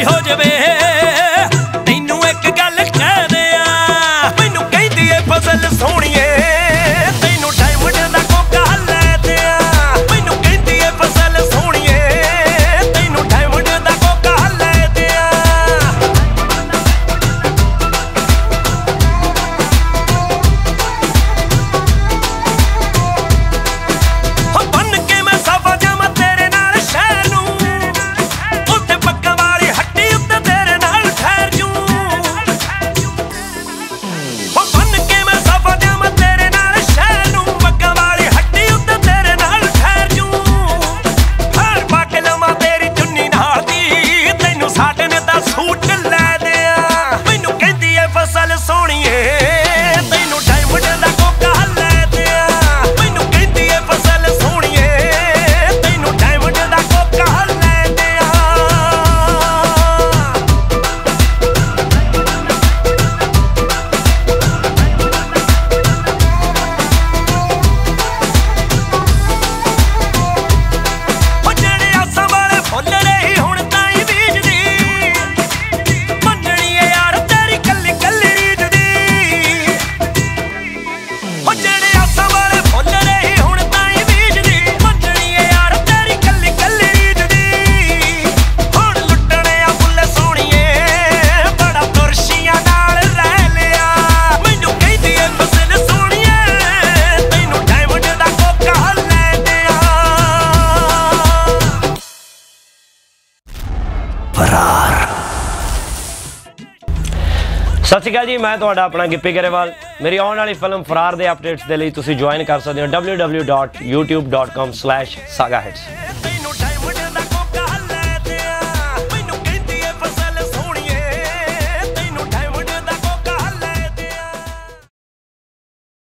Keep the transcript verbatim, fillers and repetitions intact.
ਵੀ ਹੋ ਜਵੇ ਤੈਨੂੰ ਇੱਕ ਗੱਲ ਕਹਿ ਦਿਆਂ ਮੈਨੂੰ ਕਹਿੰਦੀ ਏ ਫਸਲ ਸੋਹਣੀਏ ਤੈਨੂੰ ਡਾਇਮੰਡ ਦਾ ਕੋਕਾ ਲੈ ਦਿਆਂ ਮੈਨੂੰ ਕਹਿੰਦੀ ਏ ਫਸਲ ਸੋਹਣੀਏ ਤੈਨੂੰ ਡਾਇਮੰਡ ਦਾ ਕੋਕਾ ਲੈ ਦਿਆਂ ਹੋ ਬੰਨ ਕੇ ਮੈਂ ਸਫਾ ਜਾਵਾਂ ਤੇਰੇ ਨਾਲ ਸ਼ਹਿਰ ਨੂੰ ਉੱਤੇ ਪੱਗਾਂ ਵਾਲੀ ਹੱਟੀ ਉੱਤੇ ਤੇਰੇ ਨਾਲ ਠਹਿਰ ਜੂ ਹੋ ਬੰਨ ਕੇ ਮੈਂ ਸਫਾ ਜਾਵਾਂ ਤੇਰੇ ਨਾਲ ਸ਼ਹਿਰ ਨੂੰ ਪੱਗਾਂ ਵਾਲੀ ਹੱਟੀ ਉੱਤੇ ਤੇਰੇ ਨਾਲ ਠਹਿਰ ਜੂ ਹਰ ਪਾ ਕੇ ਲਵਾਂ ਤੇਰੀ ਚੁੰਨੀ ਨਾਲ ਦੀ ਤੈਨੂੰ ਸਾਟਨ ਦਾ ਸੂਟ ਲੈ ਦਿਆਂ ਮੈਨੂੰ ਕਹਿੰਦੀ ਏ ਫਸਲ ਸੋਹਣੀਏ ਤੈਨੂੰ ਡਾਇਮੰਡ ਦਾ ਕੋਕਾ ਲੈ ਦਿਆਂ ਮੈਨੂੰ ਕਹਿੰਦੀ ਏ ਫਸਲ ਸੋਹਣੀਏ ਤੈਨੂੰ ਡਾਇਮੰਡ ਦਾ ਕੋਕਾ ਲੈ ਦਿਆਂ ਉਹ ਜਿਹੜੇ ਆਸਾਂ ਵਾਲੇ ਫੁੱਲ ਰਹੀ ਹੁਣ ਤਾਂ ਹੀ ਬੀਜਦੀ ਮੰਨਣੀ ਏ ਯਾਰ ਤੇਰੀ ਕੱਲੀ ਕੱਲੀ ਰੀਤ ਦੀ ਉਹ ਜਿਹੜੇ ਆਸਾਂ ਵਾਲੇ ਫੁੱਲ ਰਹੀ ਹੁਣ ਤਾਂ ਹੀ ਬੀਜਦੀ ਮੰਨਣੀ ਏ ਯਾਰ ਤੇਰੀ ਕੱਲੀ ਕੱਲੀ ਰੀਤ ਦੀ ਹੁਣ ਲੁੱਟਣੇ ਆ ਫੁੱਲ ਸੋਹਣੀਏ ਬੜਾ ਤੁਰਸ਼ੀਆਂ ਨਾਲ ਰਹਿ ਲਿਆ ਮੈਨੂੰ ਕਹਿੰਦੀ ਏ ਫਸਲ ਸੋਹਣੀਏ ਤੈਨੂੰ ਡਾਇਮੰਡ ਦਾ ਕੋਕਾ ਲੈ ਦਿਆਂ ਸਤਿ ਸ਼੍ਰੀ ਅਕਾਲ ਜੀ ਮੈਂ ਤੁਹਾਡਾ ਆਪਣਾ ਗਿੱਪੀ ਗਰੇਵਾਲ ਮੇਰੀ ਆਉਣ ਵਾਲੀ ਫਿਲਮ ਫਰਾਰ ਦੇ ਅਪਡੇਟਸ ਦੇ ਲਈ ਤੁਸੀਂ ਜੁਆਇਨ ਕਰ ਸਕਦੇ ਹੋ W W W dot YouTube dot com slash Saga hits